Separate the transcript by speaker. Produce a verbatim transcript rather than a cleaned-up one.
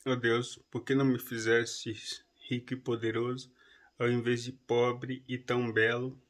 Speaker 1: Ó Deus, por que não me fizestes rico e poderoso, ao invés de pobre e tão belo?